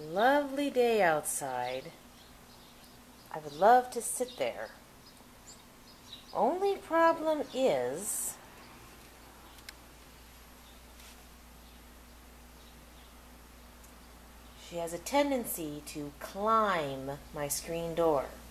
Lovely day outside. I would love to sit there. Only problem is she has a tendency to climb my screen door.